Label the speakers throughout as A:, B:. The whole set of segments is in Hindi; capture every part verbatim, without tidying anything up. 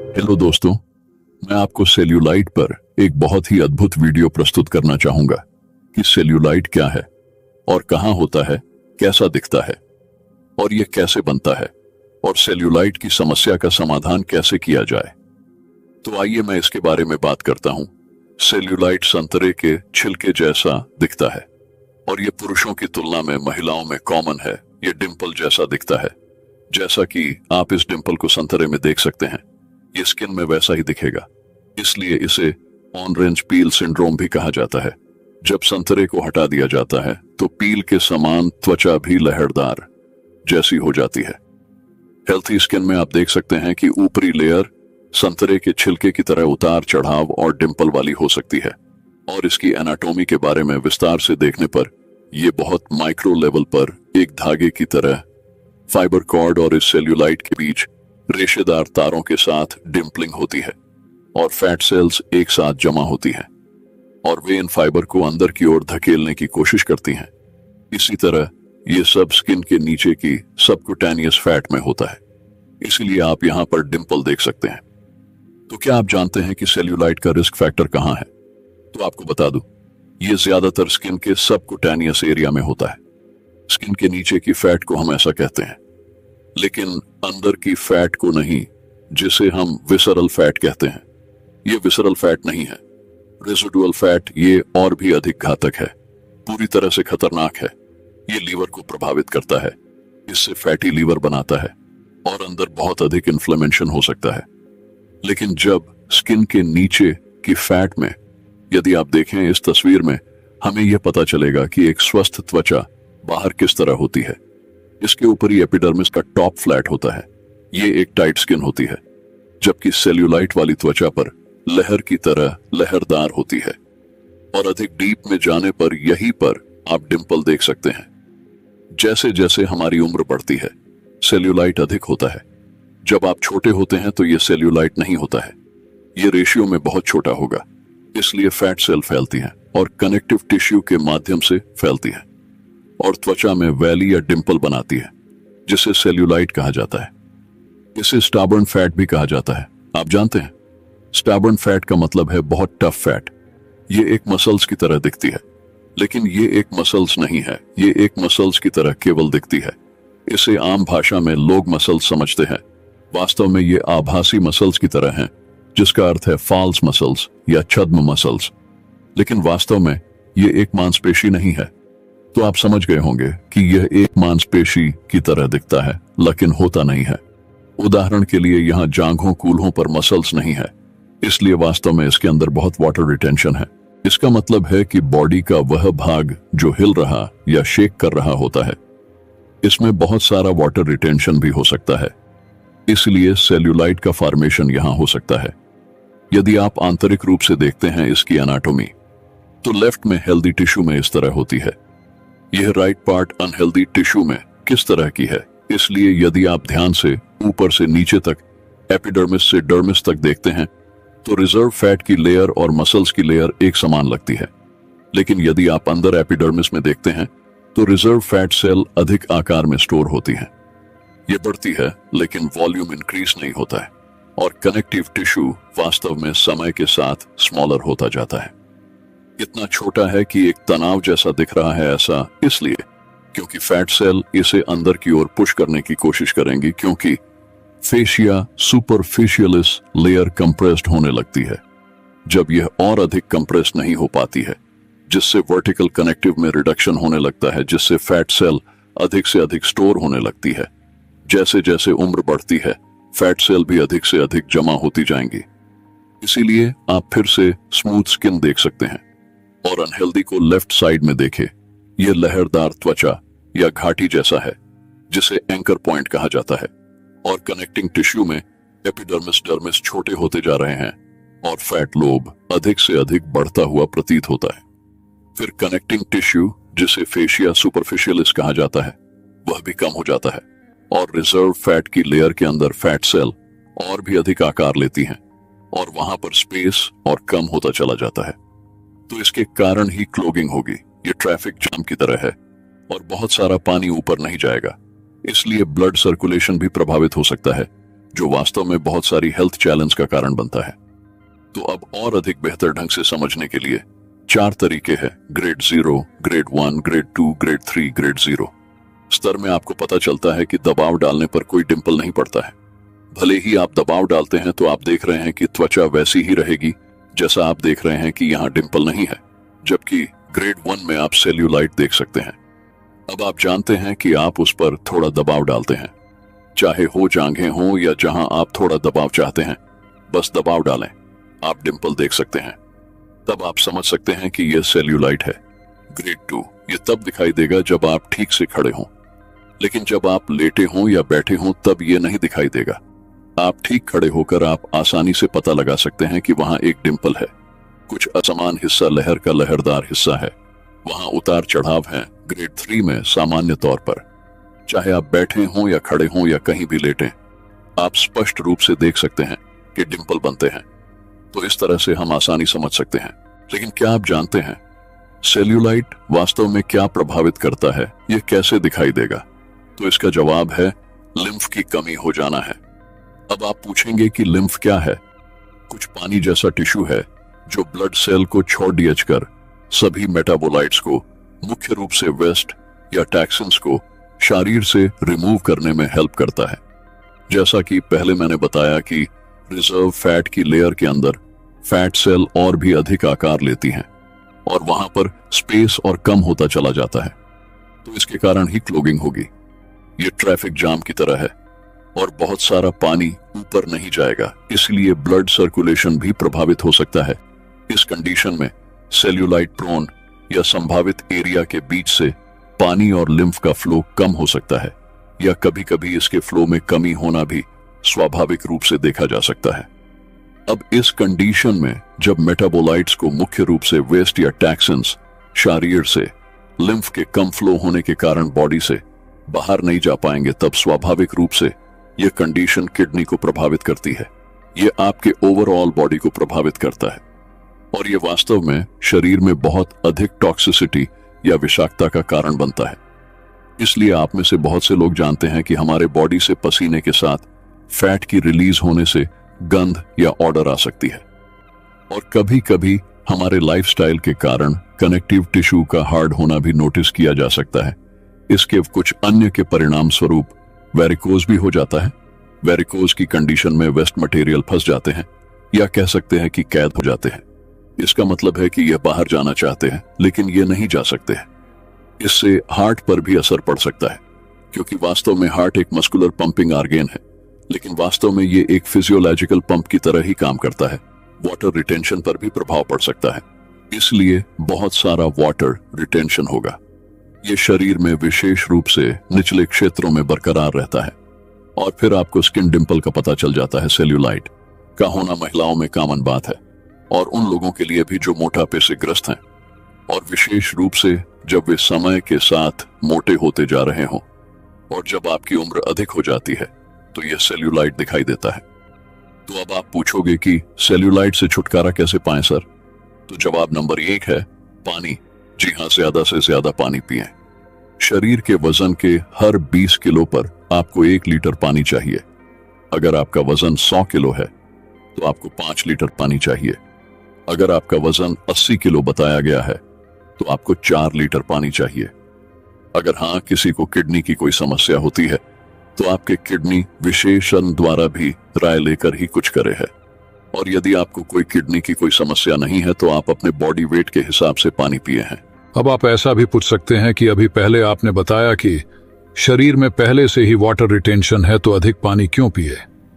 A: हेलो दोस्तों, मैं आपको सेल्यूलाइट पर एक बहुत ही अद्भुत वीडियो प्रस्तुत करना चाहूंगा कि सेल्यूलाइट क्या है और कहां होता है, कैसा दिखता है और यह कैसे बनता है और सेल्यूलाइट की समस्या का समाधान कैसे किया जाए। तो आइए मैं इसके बारे में बात करता हूं। सेल्यूलाइट संतरे के छिलके जैसा दिखता है और यह पुरुषों की तुलना में महिलाओं में कॉमन है। यह डिम्पल जैसा दिखता है, जैसा कि आप इस डिम्पल को संतरे में देख सकते हैं। ये स्किन में वैसा ही दिखेगा, इसलिए इसे ऑरेंज पील सिंड्रोम भी कहा जाता है। जब संतरे को हटा दिया जाता है तो पील के समान त्वचा भी लहरदार जैसी हो जाती है। हेल्थी स्किन में आप देख सकते हैं कि ऊपरी लेयर संतरे के छिलके की तरह उतार चढ़ाव और डिंपल वाली हो सकती है, और इसकी एनाटॉमी के बारे में विस्तार से देखने पर यह बहुत माइक्रो लेवल पर एक धागे की तरह फाइबर कॉर्ड और इस सेल्यूलाइट के बीच रेशेदार तारों के साथ डिम्पलिंग होती है और फैट सेल्स एक साथ जमा होती हैं और वे इन फाइबर को अंदर की ओर धकेलने की कोशिश करती हैं। इसी तरह ये सब स्किन के नीचे की सबक्यूटेनियस फैट में होता है, इसलिए आप यहां पर डिम्पल देख सकते हैं। तो क्या आप जानते हैं कि सेल्यूलाइट का रिस्क फैक्टर कहां है? तो आपको बता दूं, यह ज्यादातर स्किन के सबक्यूटेनियस एरिया में होता है। स्किन के नीचे की फैट को हम ऐसा कहते हैं, लेकिन अंदर की फैट को नहीं, जिसे हम विसरल फैट कहते हैं। यह विसरल फैट नहीं है, रेसिडुअल फैट। ये और भी अधिक घातक है, पूरी तरह से खतरनाक है। ये लीवर को प्रभावित करता है, इससे फैटी लीवर बनाता है और अंदर बहुत अधिक इन्फ्लेमेशन हो सकता है। लेकिन जब स्किन के नीचे की फैट में, यदि आप देखें इस तस्वीर में, हमें यह पता चलेगा कि एक स्वस्थ त्वचा बाहर किस तरह होती है। इसके ऊपरी एपिडर्मिस का टॉप फ्लैट होता है, ये एक टाइट स्किन होती है, जबकि सेल्यूलाइट वाली त्वचा पर लहर की तरह लहरदार होती है और अधिक डीप में जाने पर यहीं पर आप डिंपल देख सकते हैं। जैसे जैसे हमारी उम्र बढ़ती है, सेल्यूलाइट अधिक होता है। जब आप छोटे होते हैं तो यह सेल्यूलाइट नहीं होता है, यह रेशियो में बहुत छोटा होगा, इसलिए फैट सेल फैलती हैं और कनेक्टिव टिश्यू के माध्यम से फैलती है और त्वचा में वैली या डिंपल बनाती है, जिसे सेल्यूलाइट कहा जाता है। इसे स्टाबर्न फैट भी कहा जाता है। आप जानते हैं, स्टाबर्न फैट का मतलब है बहुत टफ फैट। ये एक मसल्स की तरह दिखती है, लेकिन ये एक मसल्स नहीं है, ये एक मसल्स की तरह केवल दिखती है। इसे आम भाषा में लोग मसल्स समझते हैं। वास्तव में ये आभासी मसल्स की तरह हैं, जिसका अर्थ है फॉल्स मसल्स या छद्म मसल्स। लेकिन वास्तव में ये एक मांसपेशी नहीं है। तो आप समझ गए होंगे कि यह एक मांसपेशी की तरह दिखता है, लेकिन होता नहीं है। उदाहरण के लिए यहां जांघों कूल्हों पर मसल्स नहीं है, इसलिए वास्तव में इसके अंदर बहुत वाटर रिटेंशन है। इसका मतलब है कि बॉडी का वह भाग जो हिल रहा या शेक कर रहा होता है, इसमें बहुत सारा वाटर रिटेंशन भी हो सकता है, इसलिए सेल्यूलाइट का फॉर्मेशन यहां हो सकता है। यदि आप आंतरिक रूप से देखते हैं इसकी एनाटॉमी, तो लेफ्ट में हेल्दी टिश्यू में इस तरह होती है। यह राइट पार्ट अनहेल्दी टिश्यू में किस तरह की है, इसलिए यदि आप ध्यान से ऊपर से नीचे तक, एपिडर्मिस से डर्मिस तक देखते हैं, तो रिजर्व फैट की लेयर और मसल्स की लेयर एक समान लगती है। लेकिन यदि आप अंदर एपिडर्मिस में देखते हैं, तो रिजर्व फैट सेल अधिक आकार में स्टोर होती है। यह बढ़ती है, लेकिन वॉल्यूम इंक्रीज नहीं होता है और कनेक्टिव टिश्यू वास्तव में समय के साथ स्मॉलर होता जाता है। इतना छोटा है कि एक तनाव जैसा दिख रहा है, ऐसा इसलिए क्योंकि फैट सेल इसे अंदर की ओर पुश करने की कोशिश करेंगी, क्योंकि फेशिया सुपरफिशियलिस लेयर कंप्रेस्ड होने लगती है। जब यह और अधिक कंप्रेस नहीं हो पाती है, जिससे वर्टिकल कनेक्टिव में रिडक्शन होने लगता है, जिससे फैट सेल अधिक से अधिक स्टोर होने लगती है। जैसे जैसे उम्र बढ़ती है, फैट सेल भी अधिक से अधिक जमा होती जाएंगी। इसीलिए आप फिर से स्मूथ स्किन देख सकते हैं। और अनहेल्दी को लेफ्ट साइड में देखें, यह लहरदार त्वचा या घाटी जैसा है, जिसे एंकर पॉइंट कहा जाता है, और कनेक्टिंग टिश्यू में एपिडर्मिस डर्मिस छोटे होते जा रहे हैं और फैट लोब अधिक से अधिक बढ़ता हुआ प्रतीत होता है। फिर कनेक्टिंग टिश्यू, जिसे फेशिया सुपरफिशियलिस कहा जाता है, वह भी कम हो जाता है और रिजर्व फैट की लेयर के अंदर फैट सेल और भी अधिक आकार लेती हैं और वहां पर स्पेस और कम होता चला जाता है। तो इसके कारण ही क्लोगिंग होगी। ये ट्रैफिक जाम की तरह है और बहुत सारा पानी ऊपर नहीं जाएगा, इसलिए ब्लड सर्कुलेशन भी प्रभावित हो सकता है, जो वास्तव में बहुत सारी हेल्थ चैलेंज का कारण बनता है। तो अब और अधिक बेहतर ढंग से समझने के लिए चार तरीके हैं, grade zero, grade one, grade two, grade three, grade zero स्तर में आपको पता चलता है कि दबाव डालने पर कोई डिंपल नहीं पड़ता है। भले ही आप दबाव डालते हैं तो आप देख रहे हैं कि त्वचा वैसी ही रहेगी जैसा आप देख रहे हैं कि यहाँ डिंपल नहीं है, जबकि ग्रेड वन में आप सेल्यूलाइट देख सकते हैं। अब आप जानते हैं कि आप उस पर थोड़ा दबाव डालते हैं, चाहे हो जांघें हो या जहां आप थोड़ा दबाव चाहते हैं, बस दबाव डालें, आप डिंपल देख सकते हैं। तब आप समझ सकते हैं कि यह सेल्यूलाइट है। ग्रेड टू ये तब दिखाई देगा जब आप ठीक से खड़े हों, लेकिन जब आप लेटे हों या बैठे हों तब यह नहीं दिखाई देगा। आप ठीक खड़े होकर आप आसानी से पता लगा सकते हैं कि वहां एक डिंपल है। कुछ असमान हिस्सा लहर का लहरदार हिस्सा है, वहां उतार चढ़ाव है। ग्रेड थ्री में सामान्य तौर पर चाहे आप बैठे हों या खड़े हों या कहीं भी लेटें, आप स्पष्ट रूप से देख सकते हैं कि डिंपल बनते हैं। तो इस तरह से हम आसानी समझ सकते हैं। लेकिन क्या आप जानते हैं सेल्यूलाइट वास्तव में क्या प्रभावित करता है, यह कैसे दिखाई देगा? तो इसका जवाब है लिम्फ की कमी हो जाना है। अब आप पूछेंगे कि लिम्फ क्या है? कुछ पानी जैसा टिश्यू है जो ब्लड सेल को छोड़ डीएच कर सभी मेटाबोलाइट्स को, मुख्य रूप से वेस्ट या टॉक्सिन्स को शरीर से रिमूव करने में हेल्प करता है। जैसा कि पहले मैंने बताया कि रिजर्व फैट की लेयर के अंदर फैट सेल और भी अधिक आकार लेती हैं और वहां पर स्पेस और कम होता चला जाता है, तो इसके कारण ही क्लोगिंग होगी। ये ट्रैफिक जाम की तरह है और बहुत सारा पानी ऊपर नहीं जाएगा, इसलिए ब्लड सर्कुलेशन भी प्रभावित हो सकता है। इस कंडीशन में सेल्यूलाइट प्रोन या संभावित एरिया के बीच से पानी और लिम्फ का फ्लो कम हो सकता है, या कभी कभी इसके फ्लो में कमी होना भी स्वाभाविक रूप से देखा जा सकता है। अब इस कंडीशन में जब मेटाबोलाइट्स को, मुख्य रूप से वेस्ट या टॉक्सिन्स, शरीर से लिम्फ के कम फ्लो होने के कारण बॉडी से बाहर नहीं जा पाएंगे, तब स्वाभाविक रूप से यह कंडीशन किडनी को प्रभावित करती है। यह आपके ओवरऑल बॉडी को प्रभावित करता है और यह वास्तव में शरीर में बहुत अधिक टॉक्सिसिटी या विषाक्तता का कारण बनता है। इसलिए आप में से बहुत से लोग जानते हैं कि हमारे बॉडी से पसीने के साथ फैट की रिलीज होने से गंध या ऑडर आ सकती है, और कभी कभी हमारे लाइफस्टाइल के कारण कनेक्टिव टिश्यू का हार्ड होना भी नोटिस किया जा सकता है। इसके कुछ अन्य के परिणाम स्वरूप वेरिकोज भी हो जाता है। वेरिकोज की कंडीशन में वेस्ट मटेरियल फंस जाते हैं, या कह सकते हैं कि कैद हो जाते हैं। इसका मतलब है कि यह बाहर जाना चाहते हैं लेकिन ये नहीं जा सकते हैं। इससे हार्ट पर भी असर पड़ सकता है, क्योंकि वास्तव में हार्ट एक मस्कुलर पंपिंग ऑर्गन है, लेकिन वास्तव में ये एक फिजियोलॉजिकल पंप की तरह ही काम करता है। वाटर रिटेंशन पर भी प्रभाव पड़ सकता है, इसलिए बहुत सारा वाटर रिटेंशन होगा। ये शरीर में विशेष रूप से निचले क्षेत्रों में बरकरार रहता है, और फिर आपको स्किन डिंपल का पता चल जाता है। सेल्यूलाइट का होना महिलाओं में कॉमन बात है, और उन लोगों के लिए भी जो मोटापे से ग्रस्त हैं, और विशेष रूप से जब वे समय के साथ मोटे होते जा रहे हों, और जब आपकी उम्र अधिक हो जाती है तो यह सेल्यूलाइट दिखाई देता है। तो अब आप पूछोगे कि सेल्यूलाइट से छुटकारा कैसे पाएं सर? तो जवाब नंबर एक है पानी। जी हाँ, ज्यादा से ज्यादा पानी पिएं। शरीर के वजन के हर बीस किलो पर आपको एक लीटर पानी चाहिए। अगर आपका वजन सौ किलो है तो आपको पांच लीटर पानी चाहिए। अगर आपका वजन अस्सी किलो बताया गया है तो आपको चार लीटर पानी चाहिए। अगर हाँ, किसी को किडनी की कोई समस्या होती है तो आपके किडनी विशेषज्ञ द्वारा भी राय लेकर ही कुछ करे है। और यदि आपको कोई किडनी की कोई समस्या नहीं है तो आप अपने बॉडी वेट के हिसाब से पानी पिए हैं।
B: अब आप ऐसा भी पूछ सकते हैं कि अभी पहले आपने बताया कि शरीर में पहले से ही वाटर रिटेंशन है, तो अधिक पानी क्यों पिए?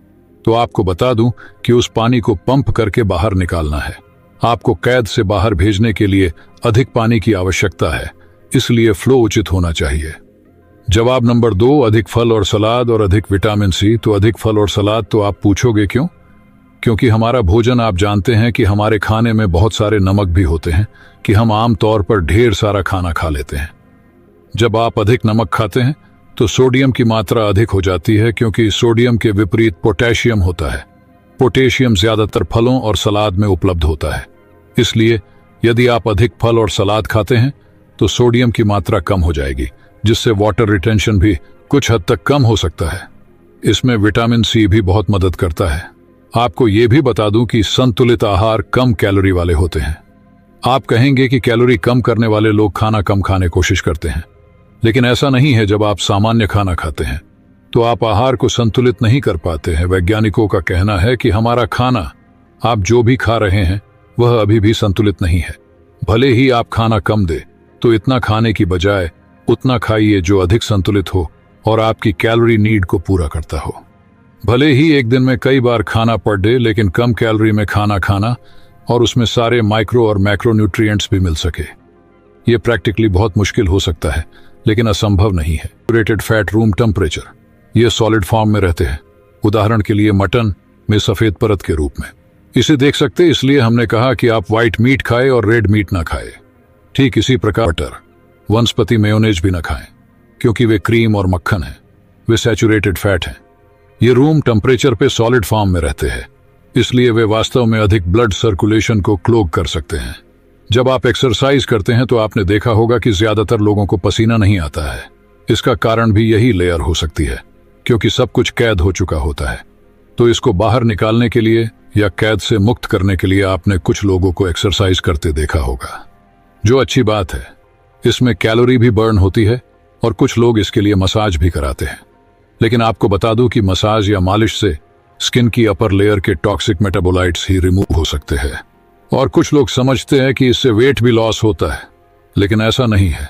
B: तो आपको बता दूं कि उस पानी को पंप करके बाहर निकालना है। आपको कैद से बाहर भेजने के लिए अधिक पानी की आवश्यकता है, इसलिए फ्लो उचित होना चाहिए। जवाब नंबर दो, अधिक फल और सलाद और अधिक विटामिन सी। तो अधिक फल और सलाद, तो आप पूछोगे क्यों? क्योंकि हमारा भोजन, आप जानते हैं कि हमारे खाने में बहुत सारे नमक भी होते हैं, कि हम आम तौर पर ढेर सारा खाना खा लेते हैं। जब आप अधिक नमक खाते हैं तो सोडियम की मात्रा अधिक हो जाती है, क्योंकि सोडियम के विपरीत पोटेशियम होता है। पोटेशियम ज्यादातर फलों और सलाद में उपलब्ध होता है, इसलिए यदि आप अधिक फल और सलाद खाते हैं तो सोडियम की मात्रा कम हो जाएगी, जिससे वाटर रिटेंशन भी कुछ हद तक कम हो सकता है। इसमें विटामिन सी भी बहुत मदद करता है। आपको ये भी बता दूं कि संतुलित आहार कम कैलोरी वाले होते हैं। आप कहेंगे कि कैलोरी कम करने वाले लोग खाना कम खाने की कोशिश करते हैं, लेकिन ऐसा नहीं है। जब आप सामान्य खाना खाते हैं तो आप आहार को संतुलित नहीं कर पाते हैं। वैज्ञानिकों का कहना है कि हमारा खाना, आप जो भी खा रहे हैं, वह अभी भी संतुलित नहीं है। भले ही आप खाना कम दे, तो इतना खाने की बजाय उतना खाइए जो अधिक संतुलित हो और आपकी कैलोरी नीड को पूरा करता हो। भले ही एक दिन में कई बार खाना पर डे, लेकिन कम कैलोरी में खाना खाना और उसमें सारे माइक्रो और मैक्रो न्यूट्रिएंट्स भी मिल सके। यह प्रैक्टिकली बहुत मुश्किल हो सकता है, लेकिन असंभव नहीं है। सैचुरेटेड फैट रूम टेम्परेचर, ये सॉलिड फॉर्म में रहते हैं। उदाहरण के लिए मटन में सफेद परत के रूप में इसे देख सकते, इसलिए हमने कहा कि आप व्हाइट मीट खाएं और रेड मीट ना खाएं। ठीक इसी प्रकार बटर, वनस्पति मेयोनेज भी ना खाएं, क्योंकि वे क्रीम और मक्खन हैं, वे सैचुरेटेड फैट हैं। ये रूम टेम्परेचर पे सॉलिड फॉर्म में रहते हैं, इसलिए वे वास्तव में अधिक ब्लड सर्कुलेशन को क्लोग कर सकते हैं। जब आप एक्सरसाइज करते हैं तो आपने देखा होगा कि ज्यादातर लोगों को पसीना नहीं आता है। इसका कारण भी यही लेयर हो सकती है, क्योंकि सब कुछ कैद हो चुका होता है। तो इसको बाहर निकालने के लिए या कैद से मुक्त करने के लिए आपने कुछ लोगों को एक्सरसाइज करते देखा होगा, जो अच्छी बात है। इसमें कैलोरी भी बर्न होती है और कुछ लोग इसके लिए मसाज भी कराते हैं। लेकिन आपको बता दूं कि मसाज या मालिश से स्किन की अपर लेयर के टॉक्सिक मेटाबोलाइट्स ही रिमूव हो सकते हैं। और कुछ लोग समझते हैं कि इससे वेट भी लॉस होता है, लेकिन ऐसा नहीं है।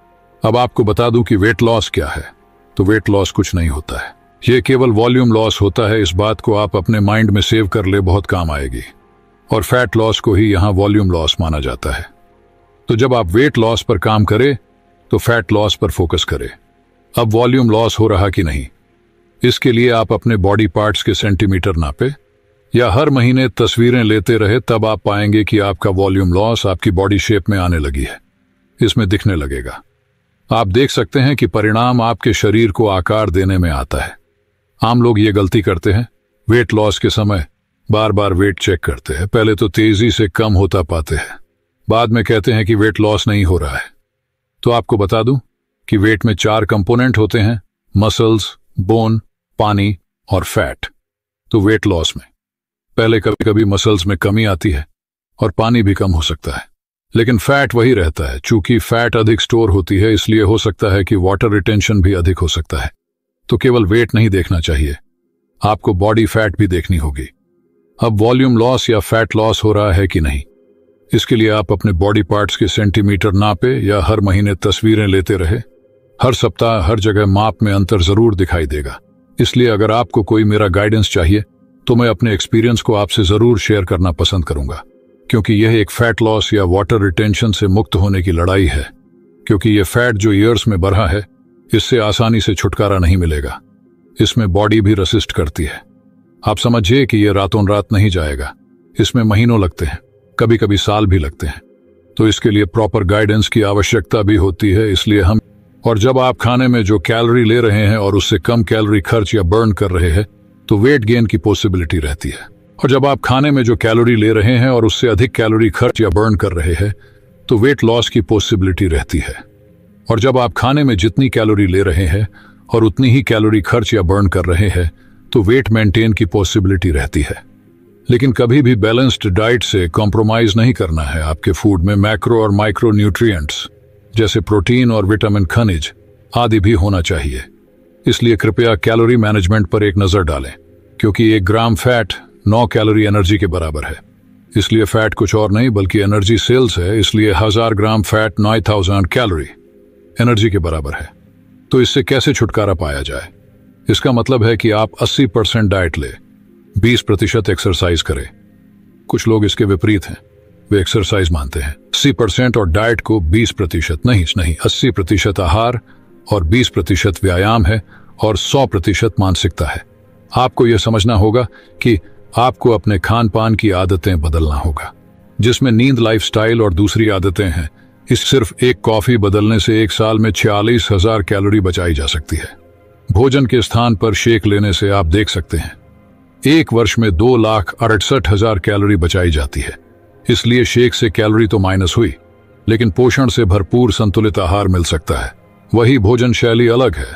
B: अब आपको बता दूं कि वेट लॉस क्या है। तो वेट लॉस कुछ नहीं होता है, यह केवल वॉल्यूम लॉस होता है। इस बात को आप अपने माइंड में सेव कर ले, बहुत काम आएगी। और फैट लॉस को ही यहां वॉल्यूम लॉस माना जाता है। तो जब आप वेट लॉस पर काम करें तो फैट लॉस पर फोकस करें। अब वॉल्यूम लॉस हो रहा कि नहीं, इसके लिए आप अपने बॉडी पार्ट्स के सेंटीमीटर नापे या हर महीने तस्वीरें लेते रहे, तब आप पाएंगे कि आपका वॉल्यूम लॉस आपकी बॉडी शेप में आने लगी है। इसमें दिखने लगेगा। आप देख सकते हैं कि परिणाम आपके शरीर को आकार देने में आता है। आम लोग ये गलती करते हैं, वेट लॉस के समय बार बार वेट चेक करते हैं। पहले तो तेजी से कम होता पाते हैं, बाद में कहते हैं कि वेट लॉस नहीं हो रहा है। तो आपको बता दूं कि वेट में चार कंपोनेंट होते हैं, मसल्स, बोन, पानी और फैट। तो वेट लॉस में पहले कभी कभी मसल्स में कमी आती है और पानी भी कम हो सकता है, लेकिन फैट वही रहता है। चूंकि फैट अधिक स्टोर होती है, इसलिए हो सकता है कि वाटर रिटेंशन भी अधिक हो सकता है। तो केवल वेट नहीं देखना चाहिए, आपको बॉडी फैट भी देखनी होगी। अब वॉल्यूम लॉस या फैट लॉस हो रहा है कि नहीं, इसके लिए आप अपने बॉडी पार्ट्स के सेंटीमीटर नापे या हर महीने तस्वीरें लेते रहे। हर सप्ताह हर जगह माप में अंतर जरूर दिखाई देगा। इसलिए अगर आपको कोई मेरा गाइडेंस चाहिए तो मैं अपने एक्सपीरियंस को आपसे जरूर शेयर करना पसंद करूंगा, क्योंकि यह एक फैट लॉस या वाटर रिटेंशन से मुक्त होने की लड़ाई है। क्योंकि यह फैट जो ईयर्स में बढ़ा है, इससे आसानी से छुटकारा नहीं मिलेगा। इसमें बॉडी भी रेसिस्ट करती है। आप समझिए कि यह रातों रात नहीं जाएगा, इसमें महीनों लगते हैं, कभी कभी साल भी लगते हैं। तो इसके लिए प्रॉपर गाइडेंस की आवश्यकता भी होती है। इसलिए हम और जब आप खाने में जो कैलोरी ले रहे हैं और उससे कम कैलोरी खर्च या बर्न कर रहे हैं, तो वेट गेन की पॉसिबिलिटी रहती है। और जब आप खाने में जो कैलोरी ले रहे हैं और उससे अधिक कैलोरी खर्च या बर्न कर रहे हैं, तो वेट लॉस की पॉसिबिलिटी रहती है। और जब आप खाने में जितनी कैलोरी ले रहे हैं और उतनी ही कैलोरी खर्च या बर्न कर रहे हैं, तो वेट मेंटेन की पॉसिबिलिटी रहती है। लेकिन कभी भी बैलेंस्ड डाइट से कॉम्प्रोमाइज नहीं करना है। आपके फूड में मैक्रो और माइक्रो न्यूट्रिएंट्स जैसे प्रोटीन और विटामिन, खनिज आदि भी होना चाहिए। इसलिए कृपया कैलोरी मैनेजमेंट पर एक नजर डालें, क्योंकि एक ग्राम फैट नौ कैलोरी एनर्जी के बराबर है। इसलिए फैट कुछ और नहीं बल्कि एनर्जी सेल्स है। इसलिए हजार ग्राम फैट नौ थाउजेंड कैलोरी एनर्जी के बराबर है। तो इससे कैसे छुटकारा पाया जाए? इसका मतलब है कि आप अस्सी परसेंट डाइट ले, बीस प्रतिशत एक्सरसाइज करें। कुछ लोग इसके विपरीत हैं, वे एक्सरसाइज मानते हैं। अस्सी परसेंट और डाइट को बीस प्रतिशत नहीं नहीं अस्सी प्रतिशत आहार और बीस प्रतिशत व्यायाम है और सौ प्रतिशत मानसिकता है। आपको यह समझना होगा कि आपको अपने खान पान की आदतें बदलना होगा, जिसमें नींद, लाइफस्टाइल और दूसरी आदतें हैं। इस सिर्फ एक कॉफी बदलने से एक साल में छियालीस हजार कैलोरी बचाई जा सकती है। भोजन के स्थान पर शेक लेने से आप देख सकते हैं एक वर्ष में दो लाख अड़सठ हजार कैलोरी बचाई जाती है। इसलिए शेक से कैलोरी तो माइनस हुई, लेकिन पोषण से भरपूर संतुलित आहार मिल सकता है। वही भोजन शैली अलग है,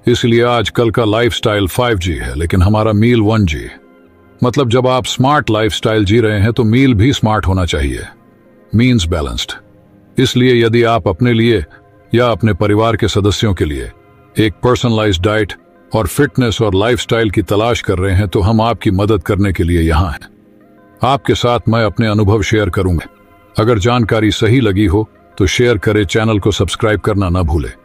B: इसलिए आजकल का लाइफस्टाइल फाइव जी है, लेकिन हमारा मील वन जी। मतलब जब आप स्मार्ट लाइफस्टाइल जी रहे हैं तो मील भी स्मार्ट होना चाहिए, मीन्स बैलेंस्ड। इसलिए यदि आप अपने लिए या अपने परिवार के सदस्यों के लिए एक पर्सनलाइज्ड डाइट और फिटनेस और लाइफस्टाइल की तलाश कर रहे हैं तो हम आपकी मदद करने के लिए यहाँ हैं। आपके साथ मैं अपने अनुभव शेयर करूंगा। अगर जानकारी सही लगी हो तो शेयर करें, चैनल को सब्सक्राइब करना ना भूलें।